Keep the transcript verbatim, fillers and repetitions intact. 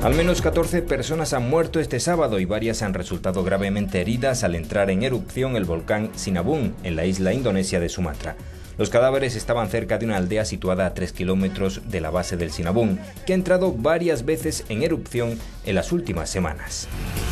Al menos catorce personas han muerto este sábado y varias han resultado gravemente heridas al entrar en erupción el volcán Sinabung, en la isla indonesia de Sumatra. Los cadáveres estaban cerca de una aldea situada a tres kilómetros de la base del Sinabung, que ha entrado varias veces en erupción en las últimas semanas.